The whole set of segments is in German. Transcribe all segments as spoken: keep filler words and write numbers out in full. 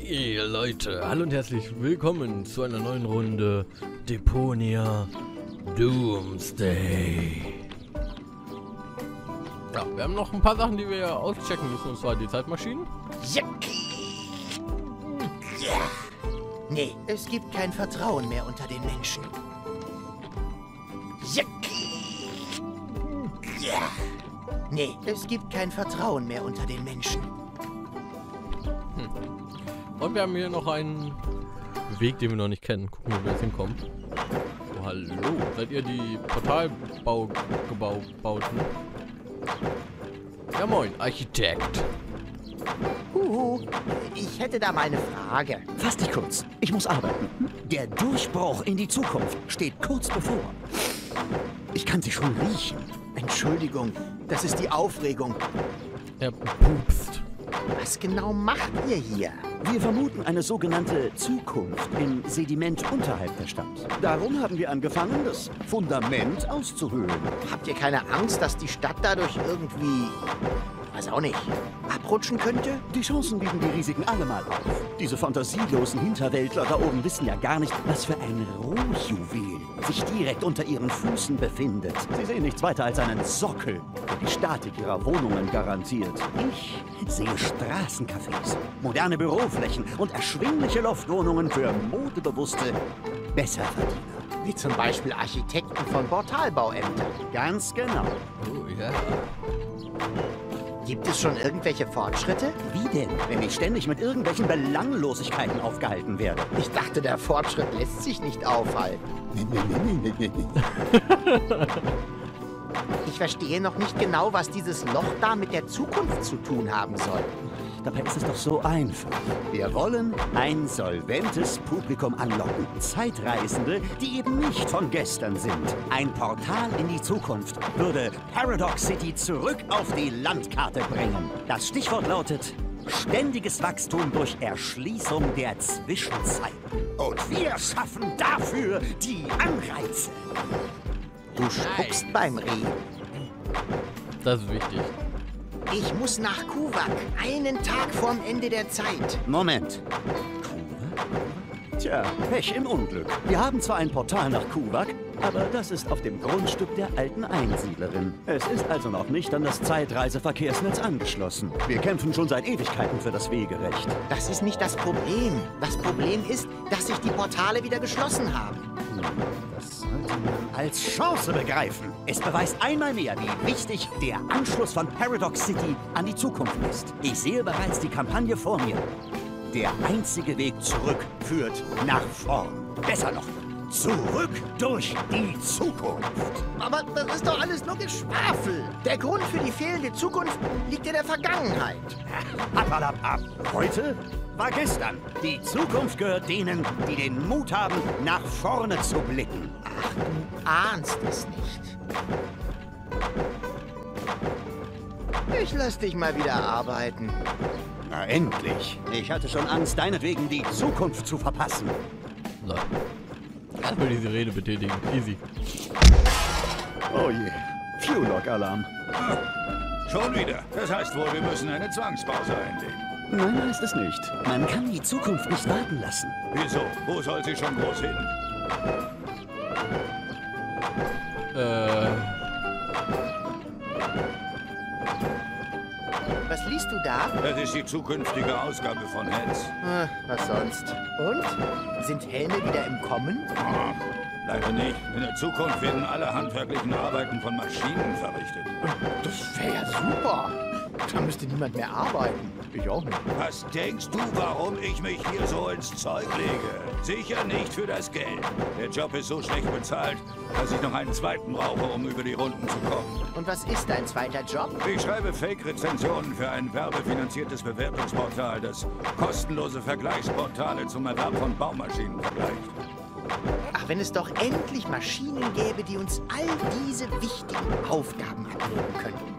Hey Leute, hallo und herzlich willkommen zu einer neuen Runde Deponia Doomsday. Ja, wir haben noch ein paar Sachen, die wir auschecken müssen, und zwar die Zeitmaschinen. Ja. Ja. Nee, es gibt kein Vertrauen mehr unter den Menschen. Ja. Ja. Nee, es gibt kein Vertrauen mehr unter den Menschen. Hm. Und wir haben hier noch einen Weg, den wir noch nicht kennen. Gucken, wo wir jetzt hinkommen. Oh, hallo. Seid ihr die Portalbaugebauten? Ja, moin, Architekt. Huhu, ich hätte da mal eine Frage. Fass dich kurz, ich muss arbeiten. Der Durchbruch in die Zukunft steht kurz bevor. Ich kann sie schon riechen. Entschuldigung, das ist die Aufregung. Er pupst. Was genau macht ihr hier? Wir vermuten eine sogenannte Zukunft im Sediment unterhalb der Stadt. Darum haben wir angefangen, das Fundament auszuhöhlen. Habt ihr keine Angst, dass die Stadt dadurch irgendwie, weiß auch nicht, abrutschen könnte? Die Chancen wiegen die Risiken allemal auf. Diese fantasielosen Hinterwäldler da oben wissen ja gar nicht, was für ein Rohjuwel sich direkt unter ihren Füßen befindet. Sie sehen nichts weiter als einen Sockel, der die Statik ihrer Wohnungen garantiert. Ich sehe Straßencafés, moderne Büroflächen und erschwingliche Loftwohnungen für modebewusste Besserverdiener. Wie zum Beispiel Architekten von Portalbauämtern. Ganz genau. Oh ja. Gibt es schon irgendwelche Fortschritte? Wie denn, wenn ich ständig mit irgendwelchen Belanglosigkeiten aufgehalten werde? Ich dachte, der Fortschritt lässt sich nicht aufhalten. Ich verstehe noch nicht genau, was dieses Loch da mit der Zukunft zu tun haben soll. Dabei ist es doch so einfach. Wir wollen ein solventes Publikum anlocken. Zeitreisende, die eben nicht von gestern sind. Ein Portal in die Zukunft würde Paradox City zurück auf die Landkarte bringen. Das Stichwort lautet ständiges Wachstum durch Erschließung der Zwischenzeit. Und wir schaffen dafür die Anreize. Du spuckst beim Reden. Das ist wichtig. Ich muss nach Kuvak, einen Tag vorm Ende der Zeit. Moment. Kuvak? Tja, Pech im Unglück. Wir haben zwar ein Portal nach Kuvak, aber das ist auf dem Grundstück der alten Einsiedlerin. Es ist also noch nicht an das Zeitreiseverkehrsnetz angeschlossen. Wir kämpfen schon seit Ewigkeiten für das Wegerecht. Das ist nicht das Problem. Das Problem ist, dass sich die Portale wieder geschlossen haben. Das sollte man als Chance begreifen. Es beweist einmal mehr, wie wichtig der Anschluss von Paradox City an die Zukunft ist. Ich sehe bereits die Kampagne vor mir. Der einzige Weg zurück führt nach vorn. Besser noch, zurück durch die Zukunft. Aber das ist doch alles nur Geschwafel. Der Grund für die fehlende Zukunft liegt in der Vergangenheit. Appalapap. Heute war gestern. Die Zukunft gehört denen, die den Mut haben, nach vorne zu blicken. Ach, du ahnst es nicht. Ich lass dich mal wieder arbeiten. Na endlich. Ich hatte schon Angst, deinetwegen die Zukunft zu verpassen. So. Erstmal diese Rede betätigen. Easy. Oh je. Fuel-Log-Alarm. Schon wieder. Das heißt wohl, wir müssen eine Zwangspause einlegen. Nein, heißt es nicht. Man kann die Zukunft nicht warten lassen. Wieso? Wo soll sie schon groß hin? Äh. Was liest du da? Das ist die zukünftige Ausgabe von Hells. Äh, was sonst? Und? Sind Helme wieder im Kommen? Ah, leider nicht. In der Zukunft werden alle handwerklichen Arbeiten von Maschinen verrichtet. Das wäre ja super. Da müsste niemand mehr arbeiten. Ich auch nicht. Was denkst du, warum ich mich hier so ins Zeug lege? Sicher nicht für das Geld. Der Job ist so schlecht bezahlt, dass ich noch einen zweiten brauche, um über die Runden zu kommen. Und was ist dein zweiter Job? Ich schreibe Fake-Rezensionen für ein werbefinanziertes Bewertungsportal, das kostenlose Vergleichsportale zum Erwerb von Baumaschinen vergleicht. Ach, wenn es doch endlich Maschinen gäbe, die uns all diese wichtigen Aufgaben abnehmen könnten.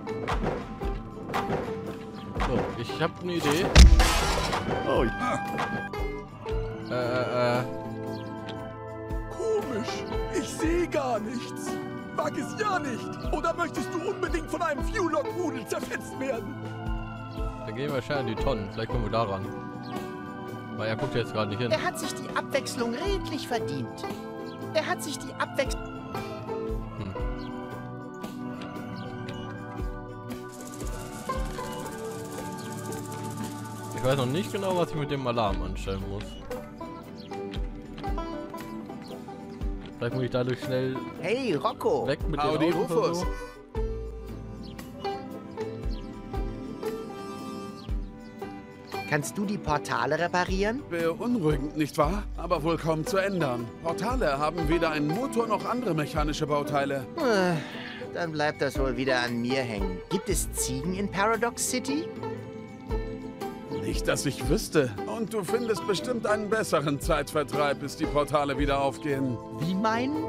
So, ich hab eine Idee. Oh. Äh, äh, äh. Komisch. Ich sehe gar nichts. Mag es ja nicht. Oder möchtest du unbedingt von einem Fuel-Log-Rudel zerfetzt werden? Da gehen wir wahrscheinlich in die Tonnen. Vielleicht kommen wir da ran. Weil er guckt jetzt gerade nicht hin. Er hat sich die Abwechslung redlich verdient. Er hat sich die Abwechslung... Hm. Ich weiß noch nicht genau, was ich mit dem Alarm anstellen muss. Vielleicht muss ich dadurch schnell Hey, Rocco! weg mit Howdy, den Autos oder Rufus. so. Kannst du die Portale reparieren? Beunruhigend, nicht wahr? Aber wohl kaum zu ändern. Portale haben weder einen Motor noch andere mechanische Bauteile. Äh, Dann bleibt das wohl wieder an mir hängen. Gibt es Ziegen in Paradox City? Nicht, dass ich wüsste. Und du findest bestimmt einen besseren Zeitvertreib, bis die Portale wieder aufgehen. Wie meinen?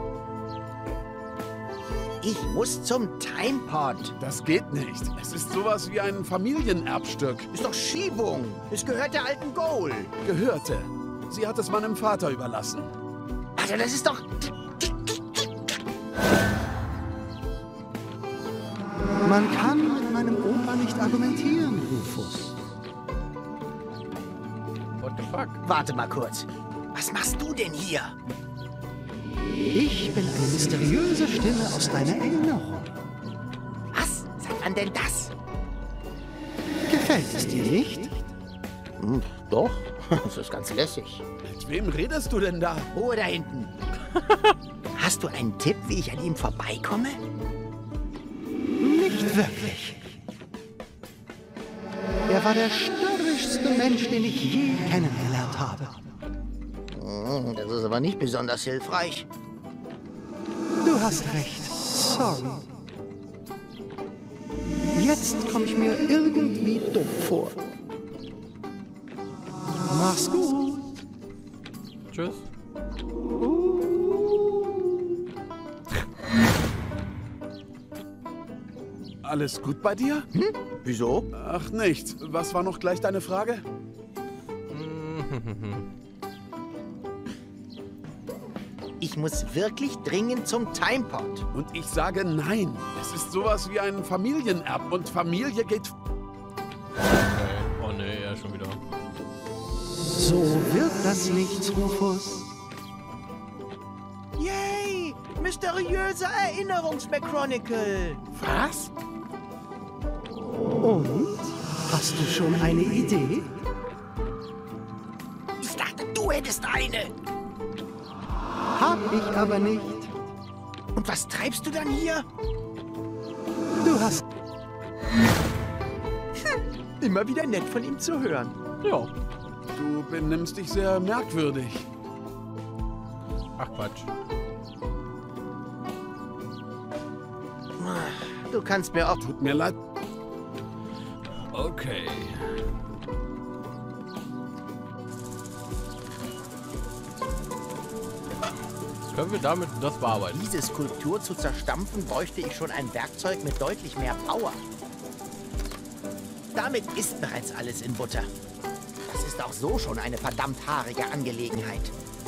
Ich muss zum Timepod. Das geht nicht. Es ist sowas wie ein Familienerbstück. Ist doch Schiebung. Es gehört der alten Goal. Gehörte. Sie hat es meinem Vater überlassen. Also das ist doch... Man kann mit meinem Opa nicht argumentieren, Rufus. What the fuck? Warte mal kurz. Was machst du denn hier? Ich bin eine mysteriöse Stimme aus deiner Erinnerung. Was? Seit wann denn das? Gefällt es dir nicht? Hm, doch. Das ist ganz lässig. Mit wem redest du denn da? Ruhe da hinten. Hast du einen Tipp, wie ich an ihm vorbeikomme? Nicht wirklich. Er war der störrischste Mensch, den ich je kennengelernt habe. Hm, das ist aber nicht besonders hilfreich. Du hast recht. Sorry. Jetzt komme ich mir irgendwie dumm vor. Mach's gut. Tschüss. Alles gut bei dir? Hm? Wieso? Ach, nichts. Was war noch gleich deine Frage? Ich muss wirklich dringend zum Timepod. Und ich sage nein. Es ist sowas wie ein Familienerb und Familie geht... Okay. Oh nee, ja, schon wieder. So wird das nichts, Rufus. Yay! Mysteriöse Erinnerungs-McChronicle. Was? Und? Hast du schon eine Idee? Ich dachte, du hättest eine. Hab ich aber nicht. Und was treibst du dann hier? Du hast... Immer wieder nett von ihm zu hören. Ja. Du benimmst dich sehr merkwürdig. Ach Quatsch. Du kannst mir auch... Tut mir leid. Okay. Können wir damit das bearbeiten? Diese Skulptur zu zerstampfen, bräuchte ich schon ein Werkzeug mit deutlich mehr Power. Damit ist bereits alles in Butter. Das ist auch so schon eine verdammt haarige Angelegenheit.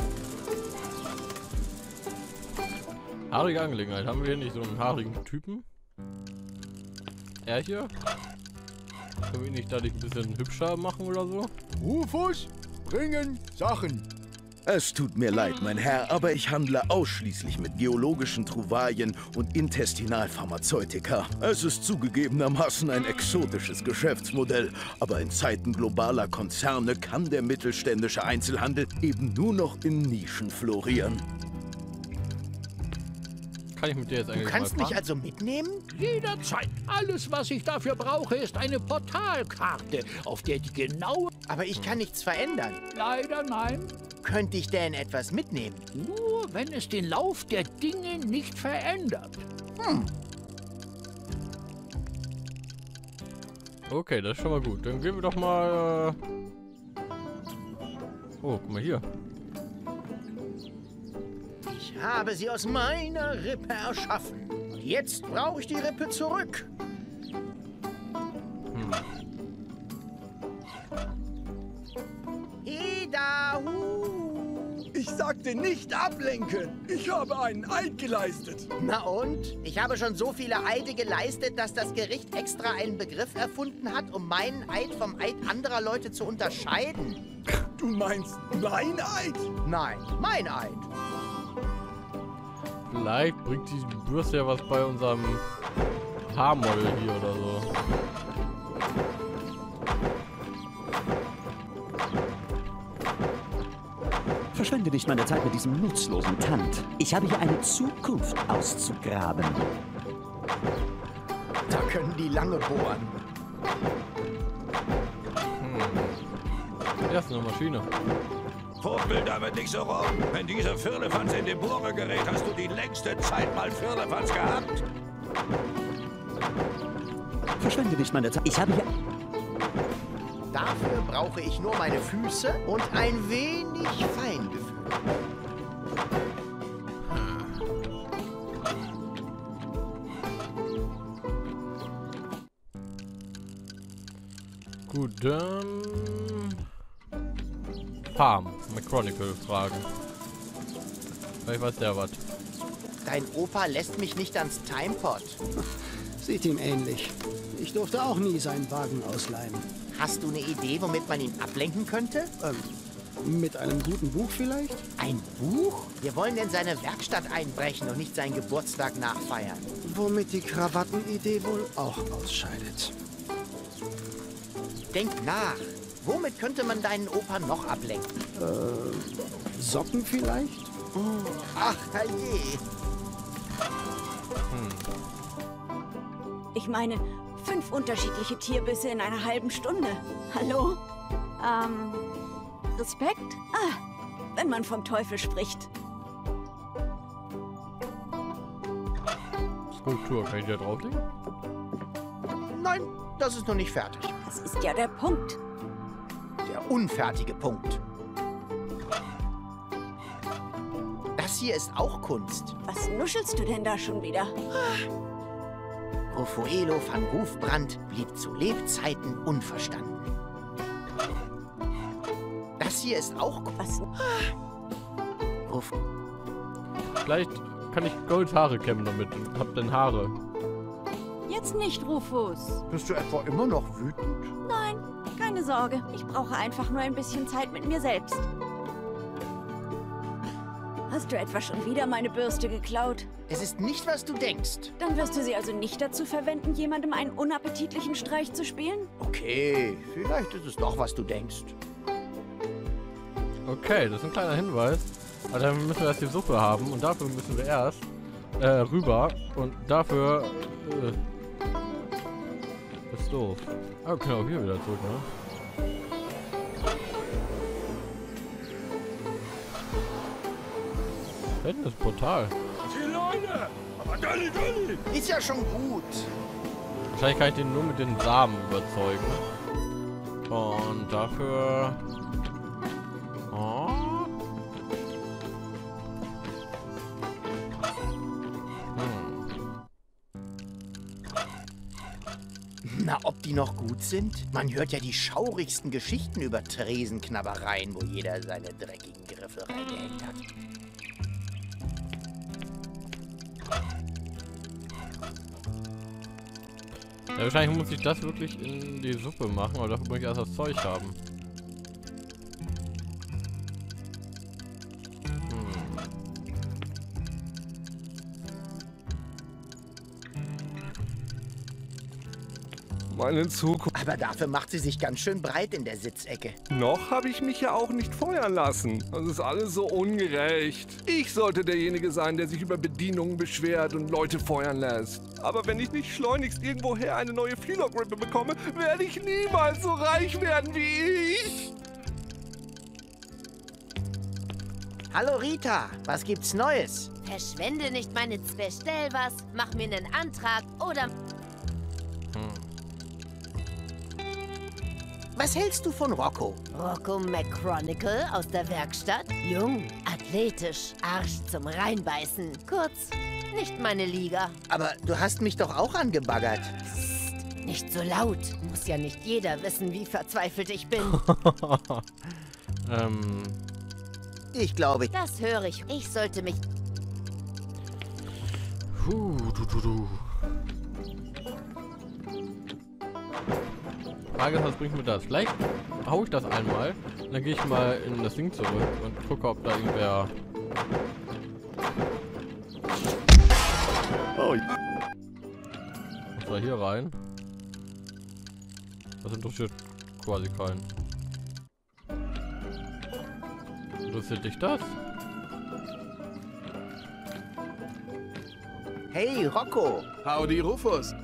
Haarige Angelegenheit. Haben wir hier nicht so einen haarigen Typen? Er hier? Können wir ihn nicht dadurch ein bisschen hübscher machen oder so? Rufus, bringen Sachen. Es tut mir leid, mein Herr, aber ich handle ausschließlich mit geologischen Trouvaillen und Intestinalpharmazeutika. Es ist zugegebenermaßen ein exotisches Geschäftsmodell, aber in Zeiten globaler Konzerne kann der mittelständische Einzelhandel eben nur noch in Nischen florieren. Kann ich mit dir jetzt Du eigentlich kannst mal mich fahren? also mitnehmen? Jederzeit. Alles, was ich dafür brauche, ist eine Portalkarte, auf der die genaue... Aber ich kann nichts verändern. Leider nein. Könnte ich denn etwas mitnehmen? Nur wenn es den Lauf der Dinge nicht verändert. Hm. Okay, das ist schon mal gut. Dann gehen wir doch mal... Äh oh, guck mal hier. Ich habe sie aus meiner Rippe erschaffen. Und jetzt brauche ich die Rippe zurück. Hm. Ida, hu. Ich sagte nicht ablenken. Ich habe einen Eid geleistet. Na und? Ich habe schon so viele Eide geleistet, dass das Gericht extra einen Begriff erfunden hat, um meinen Eid vom Eid anderer Leute zu unterscheiden. Du meinst mein Eid? Nein, mein Eid. Vielleicht bringt die Bürste ja was bei unserem Haarmodel hier oder so. Verschwende nicht meine Zeit mit diesem nutzlosen Tand. Ich habe hier eine Zukunft auszugraben. Da können die lange bohren. Hm. Das ist eine Maschine. Popel damit nicht so rum. Wenn dieser Firlefanz in die Bohre gerät, hast du die längste Zeit mal Firlefanz gehabt. Verschwende nicht meine Zeit. Ich habe hier... Dafür brauche ich nur meine Füße und ein wenig Feingefühl. Gut, dann... Farm. McChronicle fragen. Vielleicht weiß der was. Dein Opa lässt mich nicht ans Timepod. Sieht ihm ähnlich. Ich durfte auch nie seinen Wagen ausleihen. Hast du eine Idee, womit man ihn ablenken könnte? Ähm, mit einem guten Buch vielleicht? Ein Buch? Wir wollen in seine Werkstatt einbrechen und nicht seinen Geburtstag nachfeiern. Womit die Krawattenidee wohl auch ausscheidet. Denk nach. Womit könnte man deinen Opa noch ablenken? Äh, Socken vielleicht? Oh, ach, herrje. Hm. Ich meine, fünf unterschiedliche Tierbisse in einer halben Stunde. Hallo? Ähm, Respekt? Ah, wenn man vom Teufel spricht. Skulptur, kann ich da drauflegen? Nein, das ist noch nicht fertig. Das ist ja der Punkt. Der unfertige Punkt. Das hier ist auch Kunst. Was nuschelst du denn da schon wieder? Raffaello van Hofbrand blieb zu Lebzeiten unverstanden. Das hier ist auch... Was? Ruff. Vielleicht kann ich Goldhaare kämmen damit und hab dann Haare. Jetzt nicht, Rufus. Bist du etwa immer noch wütend? Nein, keine Sorge. Ich brauche einfach nur ein bisschen Zeit mit mir selbst. Hast du etwa schon wieder meine Bürste geklaut? Es ist nicht, was du denkst. Dann wirst du sie also nicht dazu verwenden, jemandem einen unappetitlichen Streich zu spielen? Okay, vielleicht ist es doch, was du denkst. Okay, das ist ein kleiner Hinweis. Aber dann müssen wir erst die Suppe haben und dafür müssen wir erst äh, rüber und dafür äh, ist doof. Ah, wir können auch hier wieder zurück, ne? Da hinten ist ein Portal. Die Leute! Aber Dolly, Dolly! Ist ja schon gut. Wahrscheinlich kann ich den nur mit den Samen überzeugen. Und dafür... Oh. Hm. Na, ob die noch gut sind? Man hört ja die schaurigsten Geschichten über Tresenknabbereien, wo jeder seine dreckigen Griffel reingehängt hat. Ja, wahrscheinlich muss ich das wirklich in die Suppe machen, aber dafür muss ich erst das Zeug haben. Hm. Meine Zukunft. Aber dafür macht sie sich ganz schön breit in der Sitzecke. Noch habe ich mich ja auch nicht feuern lassen. Das ist alles so ungerecht. Ich sollte derjenige sein, der sich über Bedienungen beschwert und Leute feuern lässt. Aber wenn ich nicht schleunigst irgendwoher eine neue Philo-Grippe bekomme, werde ich niemals so reich werden wie ich. Hallo Rita, was gibt's Neues? Verschwende nicht meine Z- Bestell was, mach mir einen Antrag oder... Was hältst du von Rocco? Rocco McChronicle aus der Werkstatt? Jung, athletisch, Arsch zum Reinbeißen. Kurz, nicht meine Liga. Aber du hast mich doch auch angebaggert. Psst, nicht so laut. Muss ja nicht jeder wissen, wie verzweifelt ich bin. ähm... Ich glaube... Das höre ich. Ich sollte mich... Puh, du, du, du. Frage ist, was bringt mir das? Vielleicht hau ich das einmal, dann gehe ich mal in das Ding zurück und gucke, ob da irgendwer... Oh. Was war hier rein? Das interessiert quasi keinen. Interessiert dich das? Hey, Rocco. Howdy, Rufus.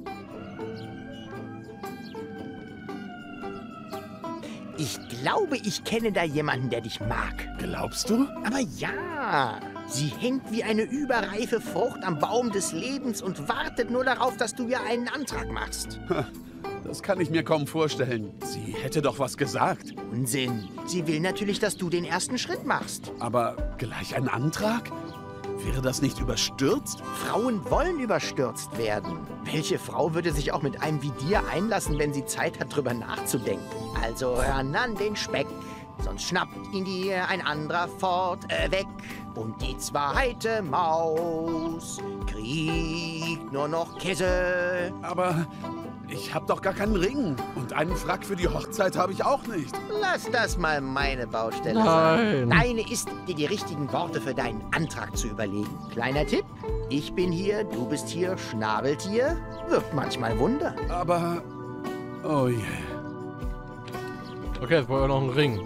Ich glaube, ich kenne da jemanden, der dich mag. Glaubst du? Aber ja, sie hängt wie eine überreife Frucht am Baum des Lebens und wartet nur darauf, dass du ihr einen Antrag machst. Das kann ich mir kaum vorstellen. Sie hätte doch was gesagt. Unsinn. Sie will natürlich, dass du den ersten Schritt machst. Aber gleich ein Antrag? Wäre das nicht überstürzt? Frauen wollen überstürzt werden. Welche Frau würde sich auch mit einem wie dir einlassen, wenn sie Zeit hat, drüber nachzudenken? Also ran an den Speck, sonst schnappt ihn dir ein anderer fort äh, weg. Und die zweite Maus kriegt nur noch Käse. Aber ich hab doch gar keinen Ring. Und einen Frack für die Hochzeit habe ich auch nicht. Lass das mal meine Baustelle Nein. sein. Deine ist, dir die richtigen Worte für deinen Antrag zu überlegen. Kleiner Tipp, ich bin hier, du bist hier, Schnabeltier. Wirkt manchmal Wunder. Aber, oh je. Yeah. Okay, jetzt brauche ich noch einen Ring.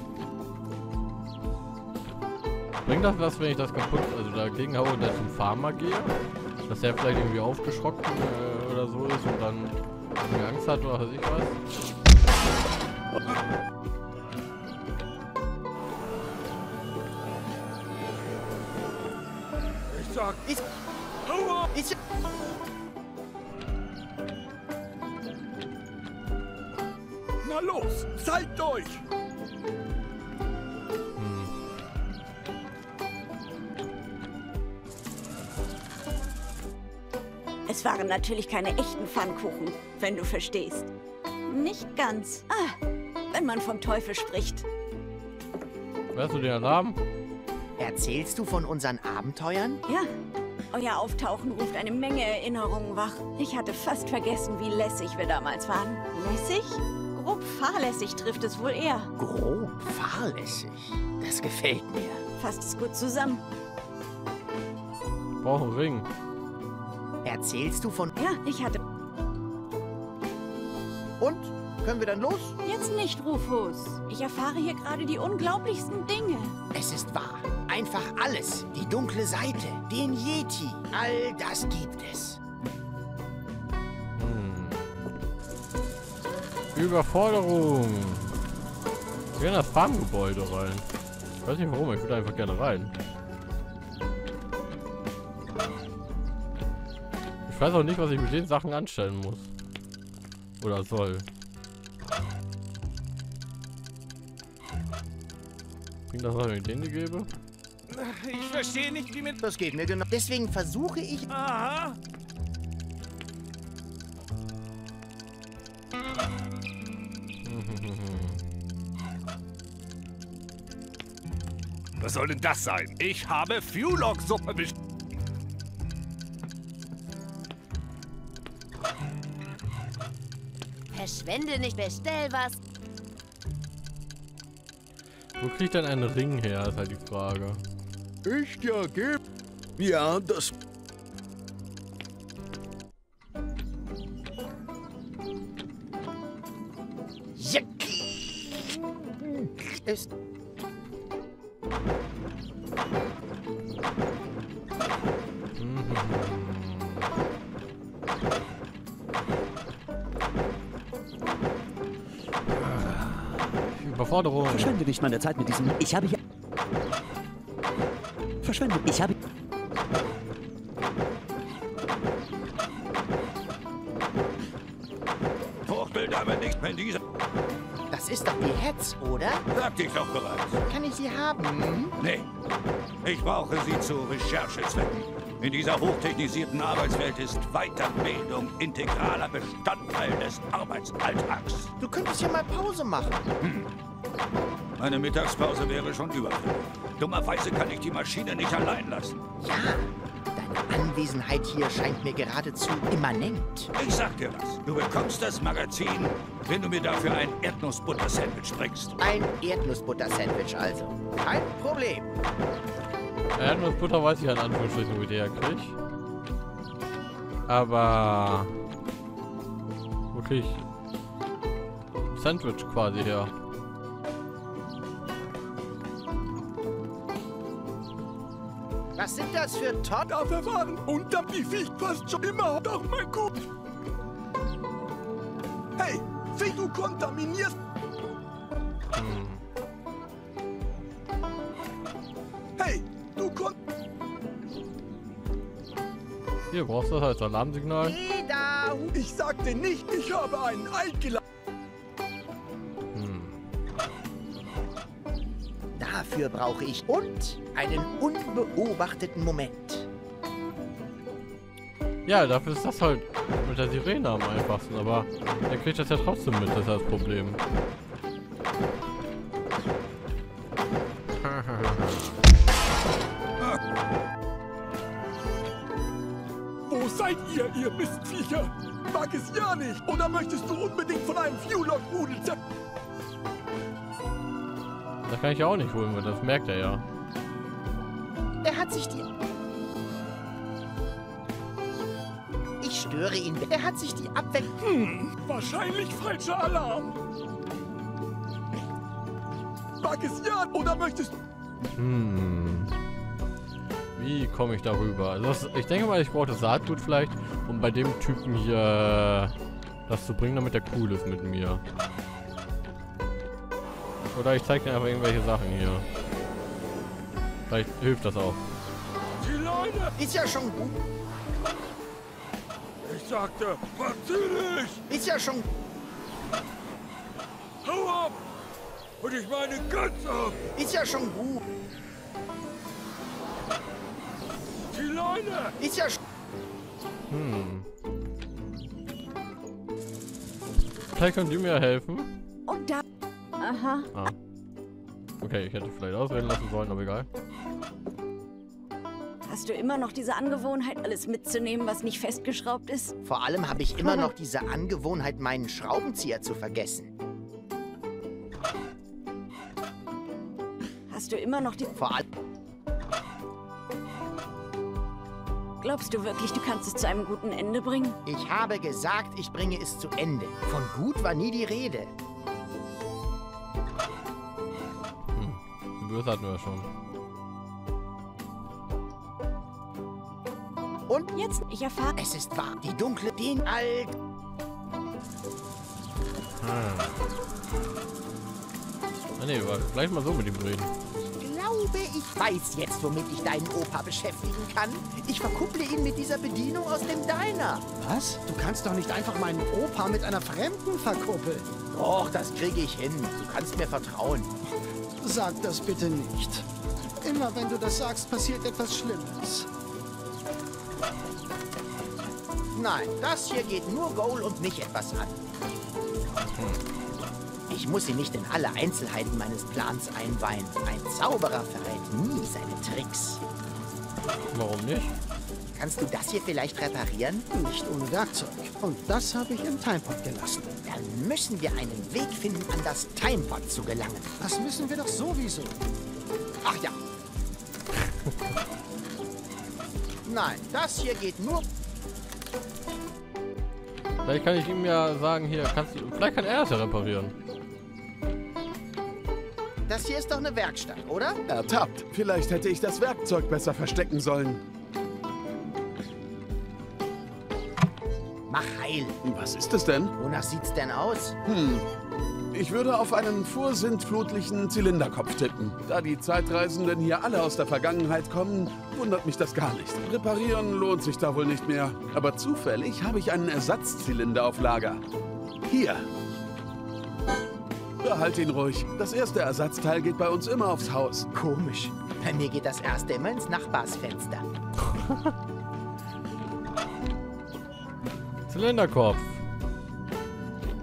Bringt das was, wenn ich das kaputt, also dagegen haue und dann zum Farmer gehe? Dass der vielleicht irgendwie aufgeschrocken äh, oder so ist und dann Angst hat oder weiß ich was? Ich sag, Ist, ist, na los, zeigt euch! Es waren natürlich keine echten Pfannkuchen, wenn du verstehst. Nicht ganz. Ah, wenn man vom Teufel spricht. Hörst du den Alarm? erzählst du von unseren Abenteuern? Ja. Euer Auftauchen ruft eine Menge Erinnerungen wach. Ich hatte fast vergessen, wie lässig wir damals waren. Lässig? Grob fahrlässig trifft es wohl eher. Grob fahrlässig? Das gefällt mir. Fasst es gut zusammen. Ich brauche einen Ring. Erzählst du von... Ja, ich hatte... Und? Können wir dann los? Jetzt nicht, Rufus. Ich erfahre hier gerade die unglaublichsten Dinge. Es ist wahr. Einfach alles. Die dunkle Seite, den Yeti. All das gibt es. Hm. Überforderung. Ich will in das Farmgebäude rein. Ich weiß nicht warum, ich würde einfach gerne rein. Ich weiß auch nicht, was ich mit den Sachen anstellen muss. Oder soll. Bringt das was, wenn ich denen die gebe? Ich verstehe nicht, wie mit... Das geht mir genau. Deswegen versuche ich... Aha. Was soll denn das sein? Ich habe Fuelog-Suppe bestellt. Verschwende nicht, bestell was. Wo krieg ich denn einen Ring her, ist halt die Frage. Ich ja geb. Ja, das... Ist... Überforderung. Verschwende nicht meine Zeit mit diesem... Ich habe hier... Verschwende... Ich habe... Fuchtelt aber nicht mehr in dieser... Das ist doch die Hetz, oder? Sagte ich doch bereits. Kann ich sie haben? Nee. Ich brauche sie zu Recherchezwecken. In dieser hochtechnisierten Arbeitswelt ist Weiterbildung integraler Bestandteil des Arbeitsalltags. Du könntest ja mal Pause machen. Hm. Meine Mittagspause wäre schon überfällig. Dummerweise kann ich die Maschine nicht allein lassen. Ja, dann Deine Anwesenheit hier scheint mir geradezu immanent. Ich sag dir was. Du bekommst das Magazin, wenn du mir dafür ein Erdnussbutter-Sandwich bringst. Ein Erdnussbutter-Sandwich also. Kein Problem. Erdnussbutter weiß ich an Anführungsstrichen, wo ich die herkriege. Aber wirklich Sandwich quasi her. Was sind das für Todd? Da verfahren und dann die Viech passt schon immer doch mein Kuh. Hey, wie du kontaminierst. Hm. Hey, du kon... Hier brauchst du das als Alarmsignal. Da. Ich sagte nicht, ich habe einen eingeladen. Hm. Dafür brauche ich und einen unbeobachteten Moment. Ja, dafür ist das halt mit der Sirene am einfachsten, aber er kriegt das ja trotzdem mit, das ist das Problem. Wo seid ihr, ihr Mistviecher? Mag es ja nicht. Oder möchtest du unbedingt von einem Viewlog-Rudel zer... Das kann ich ja auch nicht holen, weil das merkt er ja. Er hat sich die... Ich störe ihn. Er hat sich die Abwehr... Hm, wahrscheinlich falscher Alarm. Mag es ja, oder möchtest du... Hm. Wie komme ich darüber? Also das, ich denke mal, ich brauche das Saatgut vielleicht, um bei dem Typen hier das zu bringen, damit er cool ist mit mir. Oder ich zeige dir einfach irgendwelche Sachen hier. Vielleicht hilft das auch. Die Leute! Ist ja schon gut. Ich sagte, verzieh dich! Ist ja schon... Hau ab! Und ich meine ganz ab! Ist ja schon gut. Die Leute! Ist ja schon... Hm. Vielleicht könnt ihr mir helfen? Und da... Aha. Ah. Okay, ich hätte vielleicht ausreden lassen sollen, aber egal. Hast du immer noch diese Angewohnheit, alles mitzunehmen, was nicht festgeschraubt ist? Vor allem habe ich immer noch diese Angewohnheit, meinen Schraubenzieher zu vergessen. Hast du immer noch die... Vor allem... Glaubst du wirklich, du kannst es zu einem guten Ende bringen? Ich habe gesagt, ich bringe es zu Ende. Von gut war nie die Rede. Hm. Das hatten wir schon. Und jetzt, ich erfahre... Es ist wahr. Die dunkle, den alt... Hm. Ah, nee, vielleicht mal so mit ihm reden. Ich glaube, ich weiß jetzt, womit ich deinen Opa beschäftigen kann. Ich verkupple ihn mit dieser Bedienung aus dem Diner. Was? Du kannst doch nicht einfach meinen Opa mit einer Fremden verkuppeln. Doch, das kriege ich hin. Du kannst mir vertrauen. Sag das bitte nicht. Immer wenn du das sagst, passiert etwas Schlimmes. Nein, das hier geht nur Goal und mich etwas an. Ich muss sie nicht in alle Einzelheiten meines Plans einweihen. Ein Zauberer verrät nie seine Tricks. Warum nicht? Kannst du das hier vielleicht reparieren? Nicht ohne Werkzeug. Und das habe ich im Timepod gelassen. Dann müssen wir einen Weg finden, an das Timepod zu gelangen. Das müssen wir doch sowieso. Ach ja. Nein, das hier geht nur... Vielleicht kann ich ihm ja sagen, hier, kannst du, vielleicht kann er es ja reparieren. Das hier ist doch eine Werkstatt, oder? Ertappt. Vielleicht hätte ich das Werkzeug besser verstecken sollen. Mach heil. Was ist es denn? Wonach sieht's denn aus? Hm. Ich würde auf einen vorsintflutlichen Zylinderkopf tippen. Da die Zeitreisenden hier alle aus der Vergangenheit kommen, wundert mich das gar nicht. Reparieren lohnt sich da wohl nicht mehr. Aber zufällig habe ich einen Ersatzzylinder auf Lager. Hier. Behalt ihn ruhig. Das erste Ersatzteil geht bei uns immer aufs Haus. Komisch. Bei mir geht das erste immer ins Nachbarsfenster. Zylinderkopf.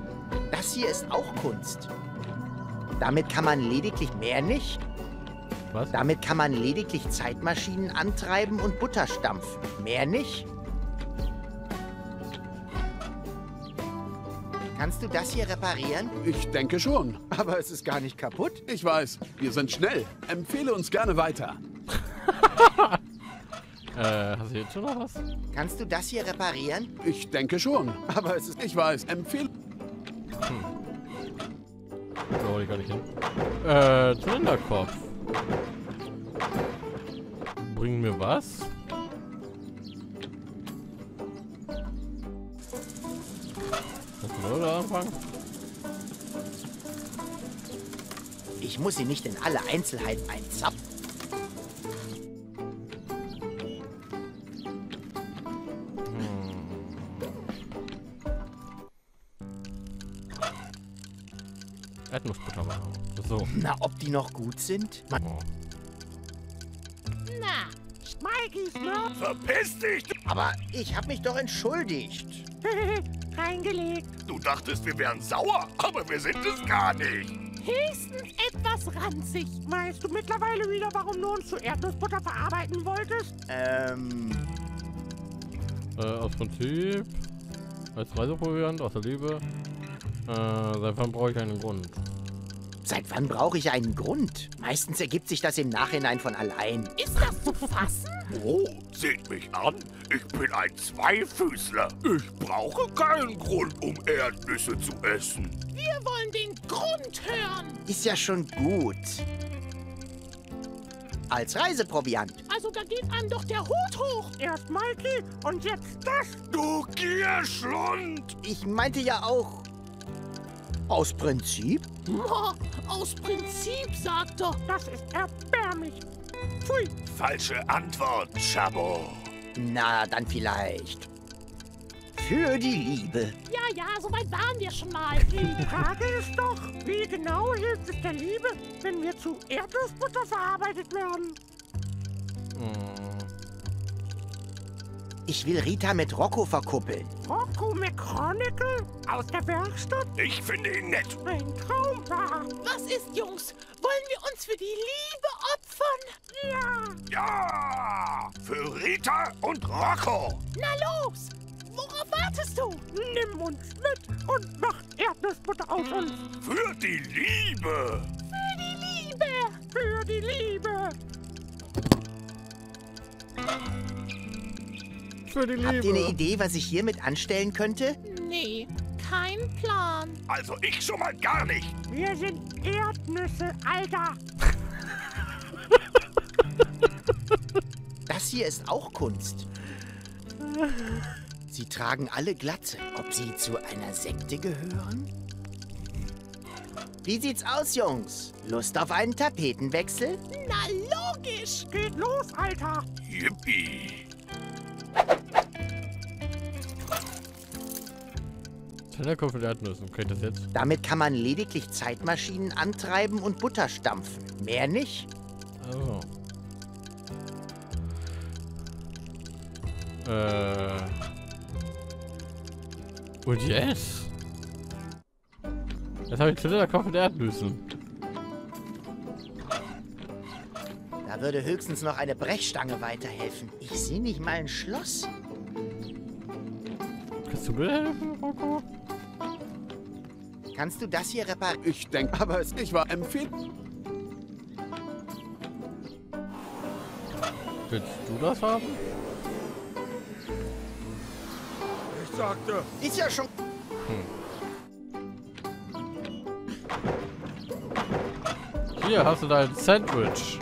Das hier ist auch Kunst. Damit kann man lediglich mehr nicht. Was? Damit kann man lediglich Zeitmaschinen antreiben und Butter stampfen. Mehr nicht? Kannst du das hier reparieren? Ich denke schon. Aber es ist gar nicht kaputt. Ich weiß, wir sind schnell. Empfehle uns gerne weiter. äh, hast du jetzt schon noch was? Kannst du das hier reparieren? Ich denke schon. Aber es ist... Ich weiß, empfehle... Hm. Da wollte ich gar nicht hin. Äh, Zylinderkopf. Bringen mir was? Oder anfangen? Ich muss sie nicht in alle Einzelheiten einzapfen. Hm. Erdnussbutter machen. So. Na, ob die noch gut sind? Man oh. Na, Schmeikis noch? Verpiss dich! Aber ich habe mich doch entschuldigt. Reingelegt. Du dachtest, wir wären sauer, aber wir sind es gar nicht. Höchstens etwas ranzig. Weißt du mittlerweile wieder, warum du uns zu Erdnussbutter verarbeiten wolltest? Ähm... Äh, aus Prinzip. Als Reiseproviant, aus der Liebe. Äh, seit wann brauche ich einen Grund? Seit wann brauche ich einen Grund? Meistens ergibt sich das im Nachhinein von allein. Ist das zu fassen? Oh, seht mich an. Ich bin ein Zweifüßler. Ich brauche keinen Grund, um Erdnüsse zu essen. Wir wollen den Grund hören. Ist ja schon gut. Als Reiseproviant. Also da geht einem doch der Hut hoch. Erst Mikey und jetzt das. Du Gierschlund! Ich meinte ja auch... Aus Prinzip? Oh, aus Prinzip, sagt er. Das ist erbärmlich. Pfui. Falsche Antwort, Chabo. Na, dann vielleicht. Für die Liebe. Ja, ja, so weit waren wir schon mal. Die Frage ist doch, wie genau hilft es der Liebe, wenn wir zu Erdnussbutter verarbeitet werden? Hm. Ich will Rita mit Rocco verkuppeln. Rocco McChronicle? Aus der Werkstatt? Ich finde ihn nett. Ein Traumpaar. Was ist, Jungs? Wollen wir uns für die Liebe opfern? Ja. Ja! Für Rita und Rocco. Na los! Worauf wartest du? Nimm uns mit und mach Erdnussbutter aus uns. Für die Liebe. Für die Liebe. Für die Liebe. Für die Liebe. Habt ihr eine Idee, was ich hiermit anstellen könnte? Nee, kein Plan. Also ich schon mal gar nicht. Wir sind Erdnüsse, Alter. Das hier ist auch Kunst. Sie tragen alle Glatze. Ob sie zu einer Sekte gehören? Wie sieht's aus, Jungs? Lust auf einen Tapetenwechsel? Na logisch. Geht los, Alter. Yippie. Zylinderkopf mit Erdnüssen. Okay, das jetzt? Damit kann man lediglich Zeitmaschinen antreiben und Butter stampfen. Mehr nicht? Also. Äh. Und jetzt? Jetzt habe ich Zylinderkopf mit Erdnüssen. Da würde höchstens noch eine Brechstange weiterhelfen. Ich sehe nicht mal ein Schloss. Kannst du mir helfen, Rocco? Kannst du das hier reparieren? Ich denke, aber es ich war empfehlen. Willst du das haben? Ich sagte... Ist ja schon... Hm. Hier hast du dein Sandwich.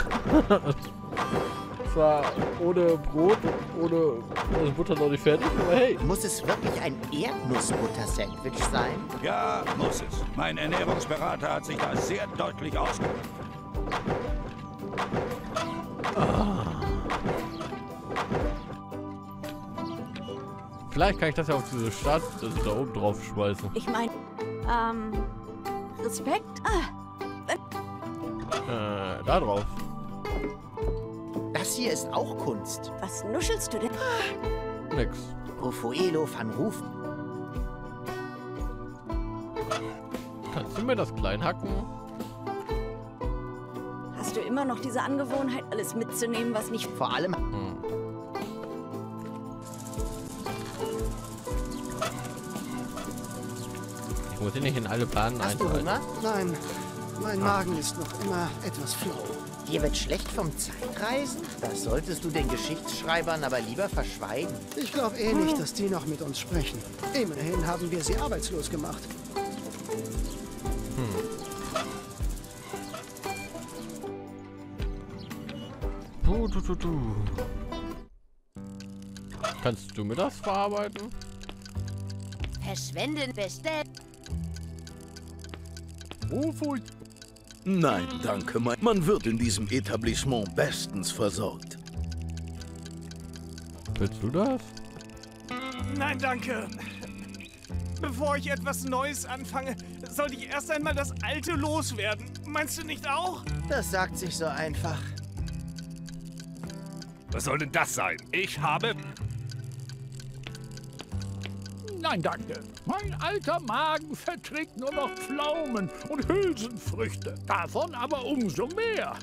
Zwar ohne Brot und ohne also Butter noch nicht fertig, aber hey. Muss es wirklich ein Erdnussbutter-Sandwich sein? Ja, muss es. Mein Ernährungsberater hat sich da sehr deutlich ausgedrückt. Ah. Vielleicht kann ich das ja auf diese Stadt also da oben drauf schmeißen. Ich meine, ähm, Respekt? Ah, Äh, da drauf. Das hier ist auch Kunst. was nuschelst du denn? Nix. Ruffuelo van Rufen. Kannst du mir das klein hacken? Hast hast du immer noch diese Angewohnheit, alles mitzunehmen, was nicht... Vor allem... Hm. Ich muss hier nicht in alle Bahnen Hast du einschalten. Hunger? Nein, mein Ah. Magen ist noch immer etwas flau. Dir wird schlecht vom Zeitreisen? Das solltest du den Geschichtsschreibern aber lieber verschweigen. Ich glaube eh nicht, dass die noch mit uns sprechen. Immerhin haben wir sie arbeitslos gemacht. Du, du, du, du. Kannst du mir das verarbeiten? Verschwenden bestellt. Wofür? Nein, danke, mein. Man wird in diesem Etablissement bestens versorgt. Willst du das? Nein, danke. Bevor ich etwas Neues anfange, sollte ich erst einmal das Alte loswerden. Meinst du nicht auch? Das sagt sich so einfach. Was soll denn das sein? Ich habe... Nein, danke. Mein alter Magen verträgt nur noch Pflaumen und Hülsenfrüchte. Davon aber umso mehr.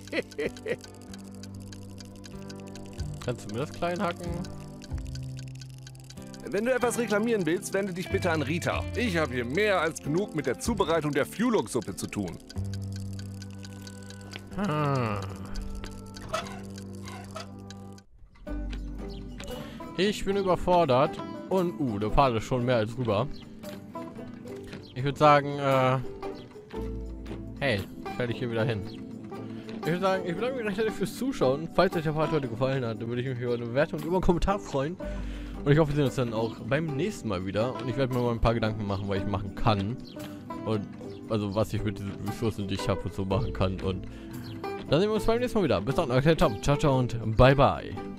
Kannst du mir das klein hacken? Wenn du etwas reklamieren willst, wende dich bitte an Rita. Ich habe hier mehr als genug mit der Zubereitung der Fuelog-Suppe zu tun. Hm. Ich bin überfordert. Und, uh, der Pfad ist schon mehr als rüber. Ich würde sagen, äh... Hey, stell dich hier wieder hin. Ich würde sagen, ich bedanke mich recht herzlich fürs Zuschauen. Falls euch der Part heute gefallen hat, dann würde ich mich über eine Bewertung und über einen Kommentar freuen. Und ich hoffe, wir sehen uns dann auch beim nächsten Mal wieder. Und ich werde mir mal ein paar Gedanken machen, was ich machen kann. Und, also, was ich mit den Ressourcen, die ich habe, und so machen kann. Und dann sehen wir uns beim nächsten Mal wieder. Bis dann, euer Tom. Ciao, ciao und bye, bye.